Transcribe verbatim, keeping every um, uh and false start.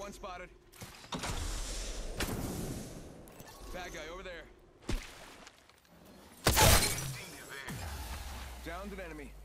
One spotted. Bad guy over there. Downed an enemy.